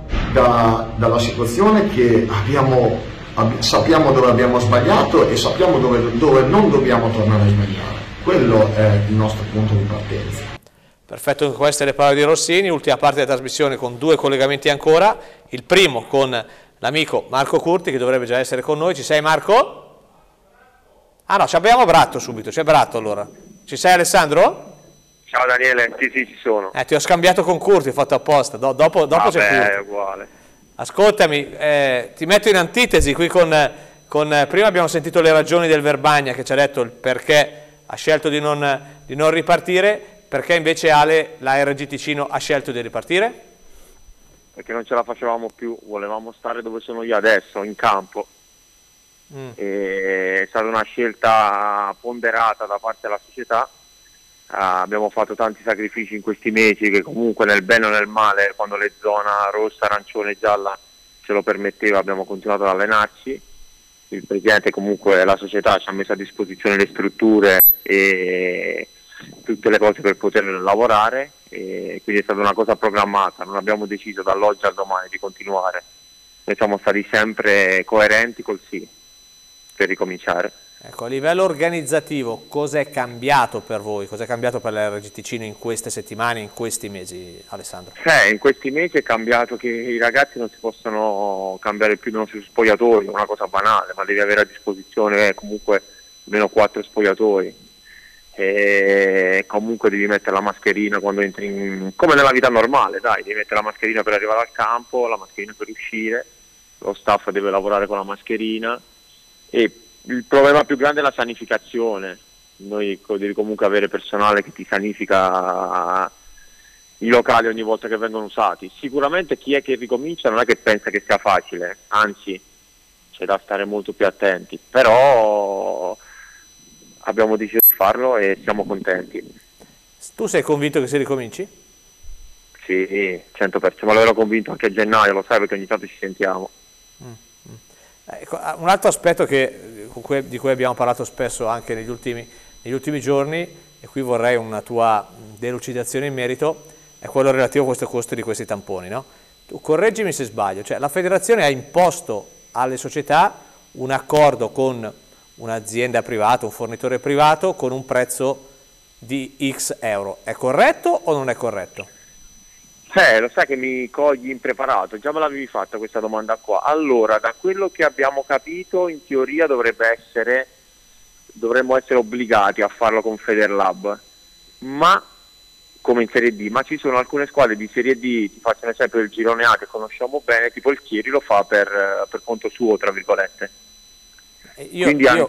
da, dalla situazione che abbiamo, ab, sappiamo dove abbiamo sbagliato e sappiamo dove, dove non dobbiamo tornare a sbagliare. Quello è il nostro punto di partenza. Perfetto, queste le parole di Rossini, ultima parte della trasmissione con due collegamenti ancora, il primo con l'amico Marco Curti che dovrebbe già essere con noi. Ci sei Marco? Ah no, ci abbiamo Bratto subito, c'è Bratto allora. Ci sei Alessandro? Ciao Daniele, sì sì ci sono. Eh, ti ho scambiato con Curti, ho fatto apposta, Do, dopo, dopo ah, c'è beh, Curti. È uguale. Ascoltami, eh, ti metto in antitesi qui con, con, prima abbiamo sentito le ragioni del Verbagna che ci ha detto il perché ha scelto di non, di non ripartire. Perché invece Ale, la R G Ticino, ha scelto di ripartire? Perché non ce la facevamo più, volevamo stare dove sono io adesso, in campo. Mm. E è stata una scelta ponderata da parte della società. Uh, abbiamo fatto tanti sacrifici in questi mesi che comunque nel bene o nel male, quando le zone rossa, arancione e gialla ce lo permetteva, abbiamo continuato ad allenarci. Il presidente comunque, la società ci ha messo a disposizione le strutture e tutte le cose per poter lavorare, e quindi è stata una cosa programmata, non abbiamo deciso dall'oggi al domani di continuare, noi siamo stati sempre coerenti col sì per ricominciare. Ecco, a livello organizzativo cos'è cambiato per voi, cos'è cambiato per la R G Ticino in queste settimane, in questi mesi, Alessandro? Eh, in questi mesi è cambiato che i ragazzi non si possono cambiare più nei nostri spogliatoi, è una cosa banale, ma devi avere a disposizione comunque almeno quattro spogliatoi. E comunque devi mettere la mascherina quando entri in, come nella vita normale, dai, devi mettere la mascherina per arrivare al campo, la mascherina per uscire, lo staff deve lavorare con la mascherina e il problema più grande è la sanificazione. Noi devi comunque avere personale che ti sanifica i locali ogni volta che vengono usati. Sicuramente chi è che ricomincia non è che pensa che sia facile, anzi c'è da stare molto più attenti, però abbiamo deciso di farlo e siamo contenti. Tu sei convinto che si ricominci? Sì, cento per cento, ma l'ero convinto anche a gennaio, lo sai perché ogni tanto ci sentiamo. Mm, mm. Ecco, un altro aspetto che, di cui abbiamo parlato spesso anche negli ultimi, negli ultimi giorni, e qui vorrei una tua delucidazione in merito, è quello relativo a questo costo di questi tamponi, no? Tu correggimi se sbaglio, cioè la federazione ha imposto alle società un accordo con un'azienda privata, un fornitore privato con un prezzo di X euro. È corretto o non è corretto? Eh, lo sai che mi cogli impreparato, già me l'avevi fatta questa domanda qua. Allora, da quello che abbiamo capito, in teoria dovrebbe essere, dovremmo essere obbligati a farlo con Federlab, ma come in Serie D, ma ci sono alcune squadre di Serie D, ti faccio un esempio del girone A che conosciamo bene, tipo il Chieri lo fa per, per conto suo, tra virgolette. Io, io,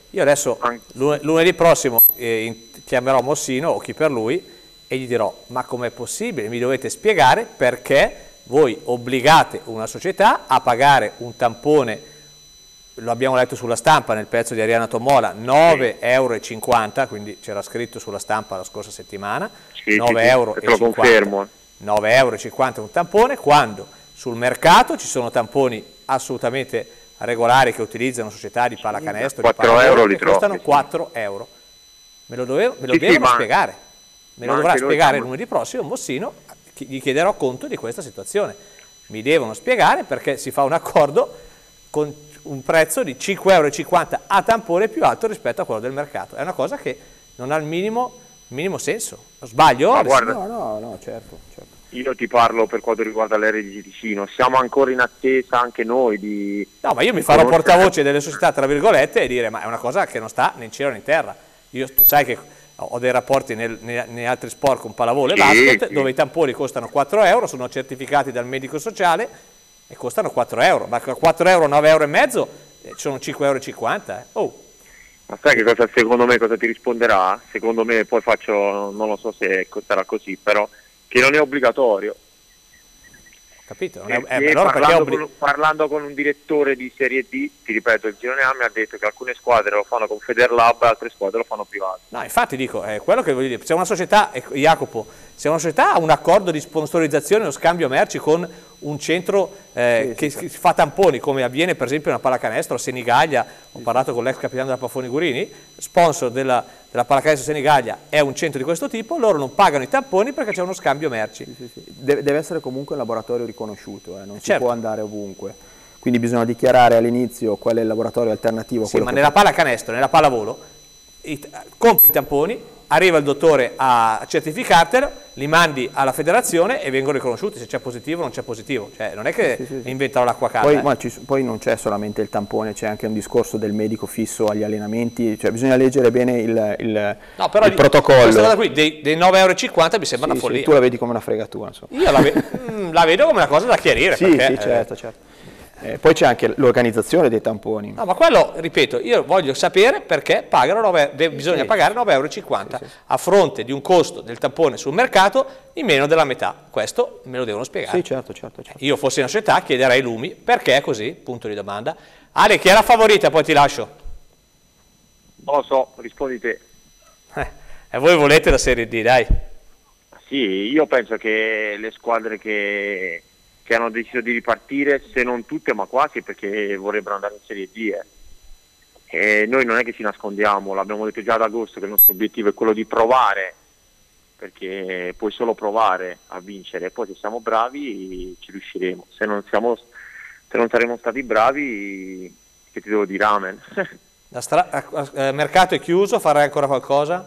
Io adesso lunedì prossimo eh, chiamerò Mossino o chi per lui e gli dirò: ma com'è possibile? Mi dovete spiegare perché voi obbligate una società a pagare un tampone, lo abbiamo letto sulla stampa nel pezzo di Arianna Tomola, nove euro e cinquanta, quindi c'era scritto sulla stampa la scorsa settimana, sì, nove sì, euro sì, e cinquanta, confermo. nove euro e cinquanta un tampone, quando sul mercato ci sono tamponi assolutamente regolari che utilizzano società di pallacanestro, di pallavolo, che costano quattro euro. Me lo, dovevo, me lo sì, devono sì, spiegare, me lo ma dovrà spiegare siamo... lunedì prossimo Mossino, gli chiederò conto di questa situazione. Mi devono spiegare perché si fa un accordo con un prezzo di cinque euro e cinquanta a tampone più alto rispetto a quello del mercato. È una cosa che non ha il minimo, minimo senso. Sbaglio? Ma guarda, no, no, no, certo, certo. Io ti parlo per quanto riguarda l'R G Ticino, siamo ancora in attesa anche noi di... No, ma io mi farò portavoce delle società, tra virgolette, e dire ma è una cosa che non sta né in cielo né in terra. Io, tu sai che ho dei rapporti nel, nei, nei altri sport con pallavolo sì, e basket, sì. dove i tamponi costano quattro euro, sono certificati dal medico sociale e costano quattro euro. Ma quattro euro, nove euro e mezzo, eh, sono cinque euro e cinquanta. Eh. Oh. Ma sai che cosa secondo me cosa ti risponderà? Secondo me poi faccio, non lo so se sarà così, però che non è obbligatorio. Capito? Non è, eh, allora parlando, con, parlando con un direttore di Serie D, ti ripeto, il girone A mi ha detto che alcune squadre lo fanno con Federlab e altre squadre lo fanno privato. No, infatti dico, è quello che voglio dire, se una società, eh, Jacopo, se una società ha un accordo di sponsorizzazione o scambio merci con un centro eh, sì, che sì, fa tamponi, come avviene per esempio nella pallacanestro a Senigallia, ho sì, parlato con l'ex capitano della Pafoni Gurini, sponsor della, della pallacanestro Senigallia è un centro di questo tipo, loro non pagano i tamponi perché c'è uno scambio merci. Sì, sì, sì. Deve, deve essere comunque un laboratorio riconosciuto, eh, non certo. si può andare ovunque, quindi bisogna dichiarare all'inizio qual è il laboratorio alternativo. Sì, ma nella pallacanestro, nella pallavolo, compri i tamponi, arriva il dottore a certificartelo, li mandi alla federazione e vengono riconosciuti se c'è positivo o non c'è positivo, cioè non è che sì, sì, sì. inventano l'acqua calda. Poi, eh. ma ci, poi non c'è solamente il tampone, c'è anche un discorso del medico fisso agli allenamenti, cioè bisogna leggere bene il, il, no, però il protocollo. Questa cosa qui, dei, dei nove euro e cinquanta mi sembra sì, una follia. Sì, tu la vedi come una fregatura. Insomma. Io la, ve la vedo come una cosa da chiarire. Sì, perché, sì, certo, certo. Eh, poi c'è anche l'organizzazione dei tamponi. No, ma quello, ripeto, io voglio sapere perché pagano nove, bisogna sì, pagare nove euro e cinquanta sì, sì. a fronte di un costo del tampone sul mercato in meno della metà. Questo me lo devono spiegare. Sì, certo, certo, certo. Io fossi una società chiederei Lumi perché è così, punto di domanda. Ale, chi è la favorita? Poi ti lascio. Non lo so, rispondi te. Eh, e voi volete la Serie D, dai. Sì, io penso che le squadre che... che hanno deciso di ripartire, se non tutte ma quasi, perché vorrebbero andare in Serie D. Eh. E noi non è che ci nascondiamo, l'abbiamo detto già ad agosto che il nostro obiettivo è quello di provare, perché puoi solo provare a vincere, e poi se siamo bravi ci riusciremo, se non, siamo, se non saremo stati bravi, che ti devo dire, amen. Il mercato è chiuso, farai ancora qualcosa?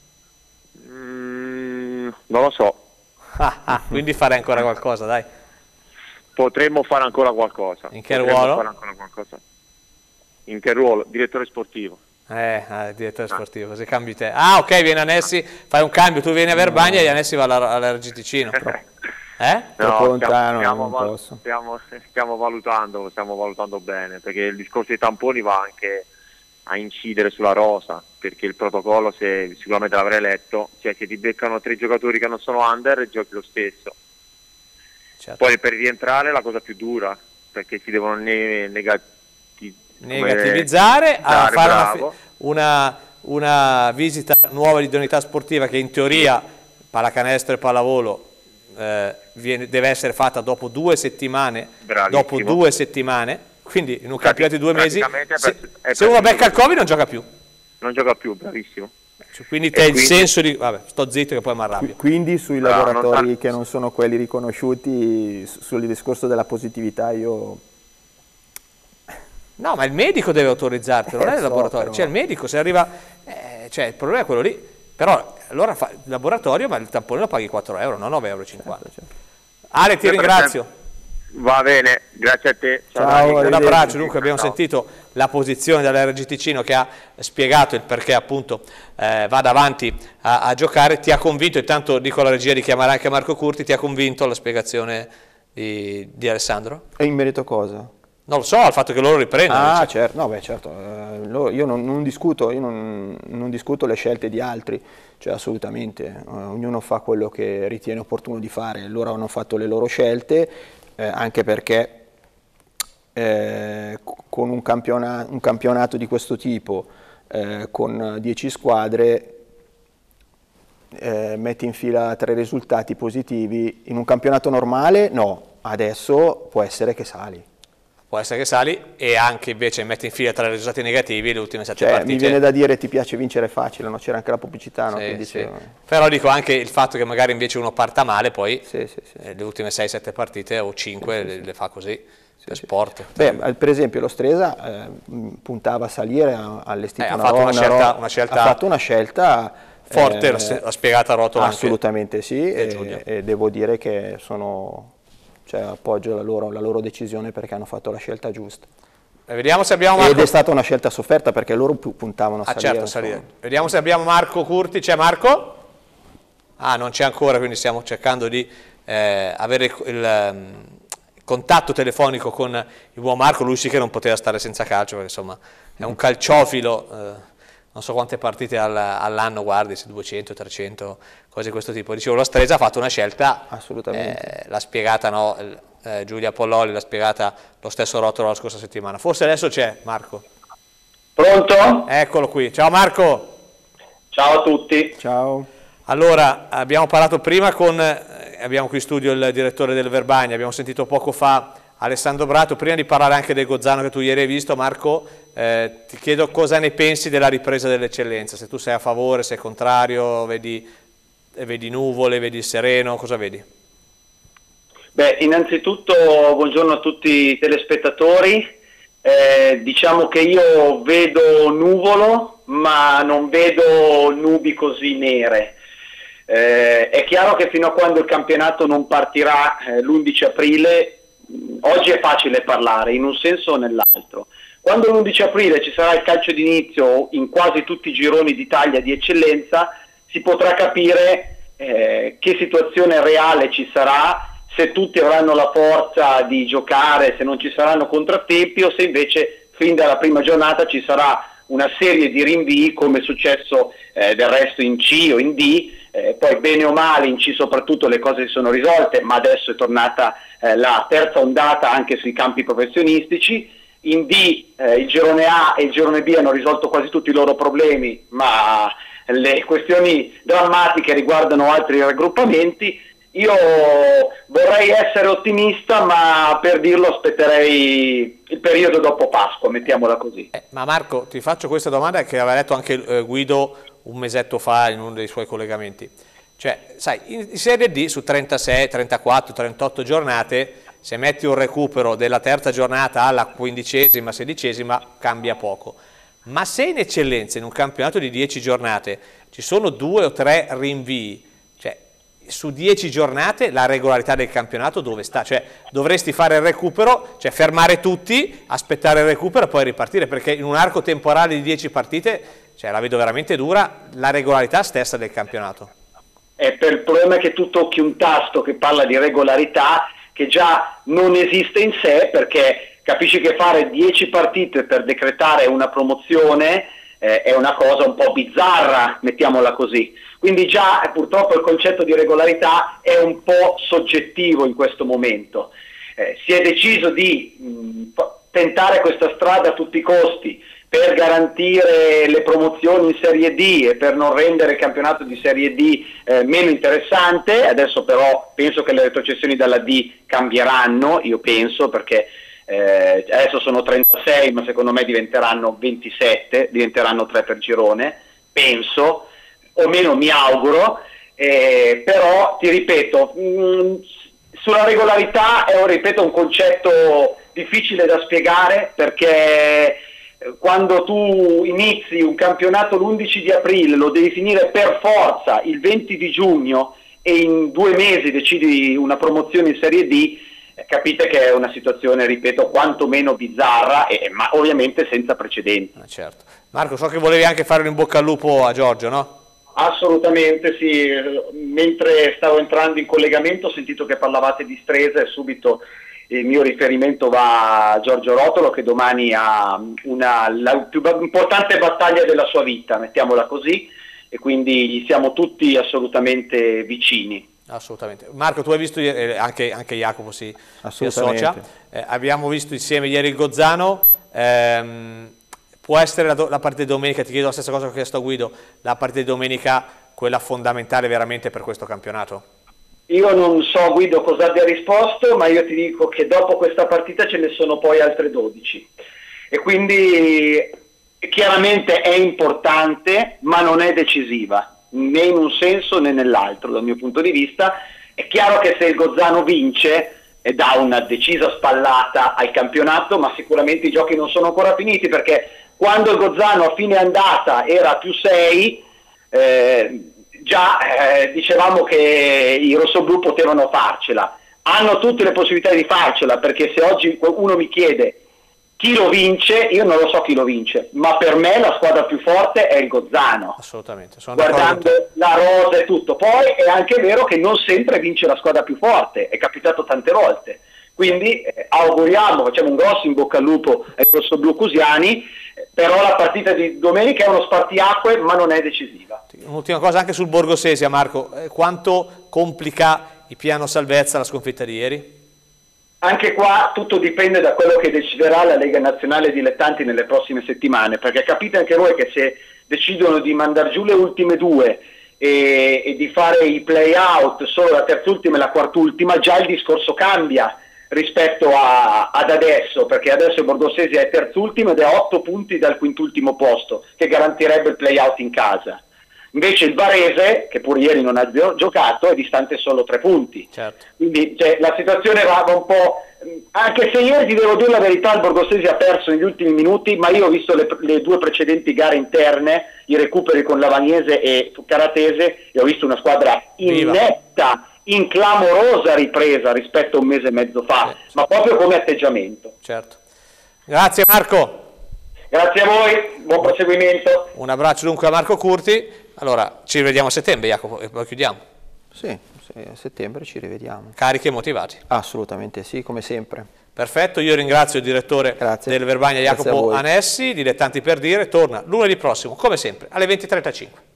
Mm, non lo so. Ah, ah, quindi farai ancora qualcosa, dai. Potremmo fare ancora qualcosa. In che ruolo? Fare ancora qualcosa. In che ruolo? Direttore sportivo. Eh, ah, direttore ah. sportivo, se cambi te. Ah, ok, viene Anessi, fai un cambio, tu vieni a Verbagna no. e Anessi va all'R G Ticino. Eh? No, lontano, stiamo, stiamo, stiamo, stiamo valutando, stiamo valutando bene, perché il discorso dei tamponi va anche a incidere sulla rosa, perché il protocollo, se sicuramente l'avrei letto, cioè che ti beccano tre giocatori che non sono under e giochi lo stesso. Certo. Poi per rientrare è la cosa più dura, perché si devono ne negati negativizzare a fare una, una, una visita nuova di idoneità sportiva che in teoria pallacanestro e pallavolo eh, viene, deve essere fatta dopo due settimane. Bravissimo. Dopo due settimane, quindi in un campionato di due mesi, se, se uno becca il Covid non gioca più. Non gioca più, bravissimo. Quindi te il senso di... vabbè, sto zitto che poi mi arrabbio. Quindi sui no, laboratori non che non sono quelli riconosciuti, sul discorso della positività io... No, ma il medico deve autorizzarti, non eh, è il so, laboratorio. Però... Cioè il medico, se arriva... Eh, cioè il problema è quello lì. Però allora fa il laboratorio, ma il tampone lo paghi quattro euro, non nove euro e cinquanta. Certo, certo. Ale, ti ringrazio. Va bene, grazie a te. Ciao, Ciao un abbraccio. Dunque abbiamo Ciao. sentito la posizione dell'R G Ticino che ha spiegato il perché appunto eh, vada avanti a, a giocare. Ti ha convinto, intanto dico alla regia di chiamare anche Marco Curti, ti ha convinto la spiegazione di, di Alessandro? E in merito a cosa? Non lo so, al fatto che loro riprendono. Ah, cioè. certo, no, beh, certo. Eh, loro, io non, non discuto, io non, non discuto le scelte di altri, cioè assolutamente. Eh, ognuno fa quello che ritiene opportuno di fare. Loro hanno fatto le loro scelte, eh, anche perché eh, con un campionato, un campionato di questo tipo, eh, con dieci squadre, eh, metti in fila tre risultati positivi. In un campionato normale, no. Adesso può essere che sali. Può essere che sali, e anche invece metti in fila tra i risultati negativi le ultime sette cioè, partite. Mi viene da dire ti piace vincere facile, no? C'era anche la pubblicità, no? Sì, che diceva... sì. Però dico anche il fatto che magari invece uno parta male, poi sì, sì, sì. Eh, le ultime sei sette partite o cinque sì, sì, le, sì. le fa così, sì, per sì. sport. Beh, per esempio lo Stresa eh, puntava a salire, ha allestito eh, una, ha fatto ro- una, una, scelta, ro- una scelta ha fatto una scelta forte, eh, l'ha spiegata a Rotola. Assolutamente anche, sì, e, e, e devo dire che sono... Cioè, appoggio la loro, la loro decisione perché hanno fatto la scelta giusta. E vediamo se abbiamo Marco... Ed è stata una scelta sofferta perché loro puntavano a ah, salire. Certo, salire. Vediamo se abbiamo Marco Curti. C'è Marco? Ah, non c'è ancora, quindi stiamo cercando di eh, avere il, il um, contatto telefonico con il buon Marco. Lui sì che non poteva stare senza calcio, perché insomma è un calciofilo. Eh, non so quante partite all'anno guardi, se duecento, trecento, cose di questo tipo. Dicevo, la Stresa ha fatto una scelta, assolutamente, eh, l'ha spiegata no, eh, Giulia Polloli, l'ha spiegata lo stesso Rotolo la scorsa settimana. Forse adesso c'è Marco. Pronto? Eccolo qui. Ciao Marco. Ciao a tutti. Ciao. Allora, abbiamo parlato prima con, eh, abbiamo qui in studio il direttore del Verbania, abbiamo sentito poco fa Alessandro Brato. Prima di parlare anche del Gozzano che tu ieri hai visto, Marco, eh, ti chiedo cosa ne pensi della ripresa dell'eccellenza, se tu sei a favore, sei contrario, vedi, vedi nuvole, vedi il sereno, cosa vedi? Beh, innanzitutto buongiorno a tutti i telespettatori, eh, diciamo che io vedo nuvolo ma non vedo nubi così nere. Eh, è chiaro che fino a quando il campionato non partirà eh, l'undici aprile, oggi è facile parlare in un senso o nell'altro. Quando l'undici aprile ci sarà il calcio d'inizio in quasi tutti i gironi d'Italia di eccellenza, si potrà capire eh, che situazione reale ci sarà, se tutti avranno la forza di giocare, se non ci saranno contrattempi o se invece fin dalla prima giornata ci sarà una serie di rinvii come è successo eh, del resto in C o in D. Eh, poi bene o male in C soprattutto le cose si sono risolte, ma adesso è tornata eh, la terza ondata anche sui campi professionistici. In D eh, il girone A e il girone B hanno risolto quasi tutti i loro problemi, ma le questioni drammatiche riguardano altri raggruppamenti. Io vorrei essere ottimista, ma per dirlo aspetterei il periodo dopo Pasqua, mettiamola così. Eh, ma Marco, ti faccio questa domanda che aveva detto anche eh, Guido un mesetto fa in uno dei suoi collegamenti. Cioè, sai, in, in Serie D su trentasei, trentaquattro, trentotto giornate, se metti un recupero della terza giornata alla quindicesima, sedicesima, cambia poco. Ma se in eccellenza, in un campionato di dieci giornate, ci sono due o tre rinvii, cioè su dieci giornate la regolarità del campionato dove sta? Cioè dovresti fare il recupero, cioè fermare tutti, aspettare il recupero e poi ripartire, perché in un arco temporale di dieci partite, cioè la vedo veramente dura, la regolarità stessa del campionato. E per il problema è che tu tocchi un tasto che parla di regolarità che già non esiste in sé, perché capisci che fare dieci partite per decretare una promozione eh, è una cosa un po' bizzarra, mettiamola così. Quindi già eh, purtroppo il concetto di regolarità è un po' soggettivo in questo momento. Eh, si è deciso di mh, tentare questa strada a tutti i costi per garantire le promozioni in Serie D e per non rendere il campionato di Serie D eh, meno interessante. Adesso però penso che le retrocessioni dalla D cambieranno, io penso, perché eh, adesso sono trentasei, ma secondo me diventeranno ventisette, diventeranno tre per girone, penso, o meno mi auguro, eh, però ti ripeto, mh, sulla regolarità è un, ripeto, un concetto difficile da spiegare, perché quando tu inizi un campionato l'undici di aprile lo devi finire per forza il venti di giugno e in due mesi decidi una promozione in Serie D, capite che è una situazione, ripeto, quantomeno bizzarra, e, ma ovviamente senza precedenti. Ah, certo. Marco, so che volevi anche fare un in bocca al lupo a Giorgio, no? Assolutamente sì, mentre stavo entrando in collegamento ho sentito che parlavate di Stresa e subito il mio riferimento va a Giorgio Rotolo, che domani ha una, la più importante battaglia della sua vita, mettiamola così, e quindi gli siamo tutti assolutamente vicini. Assolutamente. Marco, tu hai visto ieri, anche, anche Jacopo si, si associa, eh, abbiamo visto insieme ieri il Gozzano, ehm, può essere la, la partita di domenica, ti chiedo la stessa cosa che ho chiesto a Guido, la partita di domenica quella fondamentale veramente per questo campionato? Io non so, Guido, cosa abbia risposto, ma io ti dico che dopo questa partita ce ne sono poi altre dodici, e quindi chiaramente è importante, ma non è decisiva, né in un senso né nell'altro dal mio punto di vista. È chiaro che se il Gozzano vince e dà una decisa spallata al campionato, ma sicuramente i giochi non sono ancora finiti, perché quando il Gozzano a fine andata era a più sei, eh, già eh, dicevamo che i rossoblù potevano farcela, hanno tutte le possibilità di farcela, perché se oggi uno mi chiede chi lo vince, io non lo so chi lo vince, ma per me la squadra più forte è il Gozzano. Assolutamente. Sono guardando la rosa e tutto. Poi è anche vero che non sempre vince la squadra più forte, è capitato tante volte. Quindi eh, auguriamo, facciamo un grosso in bocca al lupo ai rossoblù cusiani, eh, però la partita di domenica è uno spartiacque, ma non è decisiva. Un'ultima cosa anche sul Borgo Sesia, Marco, eh, quanto complica il piano salvezza la sconfitta di ieri? Anche qua tutto dipende da quello che deciderà la Lega Nazionale Dilettanti nelle prossime settimane, perché capite anche voi che se decidono di mandare giù le ultime due e, e di fare i play-out solo la terzultima e la quartultima, già il discorso cambia rispetto a, ad adesso, perché adesso il Borgo Sesia è terzultimo ed è a otto punti dal quintultimo posto, che garantirebbe il play-out in casa. Invece il Varese, che pure ieri non ha giocato, è distante solo tre punti. Certo. Quindi cioè, la situazione va un po'... Anche se ieri, ti devo dire la verità, il Borgo Sesia ha perso negli ultimi minuti, ma io ho visto le, le due precedenti gare interne, i recuperi con Lavagnese e Caratese, e ho visto una squadra in netta, in clamorosa ripresa rispetto a un mese e mezzo fa, certo, ma proprio come atteggiamento. Certo. Grazie Marco. Grazie a voi, buon proseguimento. Un abbraccio dunque a Marco Curti. Allora, ci rivediamo a settembre, Jacopo, e poi chiudiamo. Sì, sì, a settembre ci rivediamo. Carichi e motivati? Assolutamente sì, come sempre. Perfetto, io ringrazio il direttore Grazie. del Verbania, Jacopo Anessi, Dilettanti per dire, torna lunedì prossimo, come sempre, alle venti e trentacinque.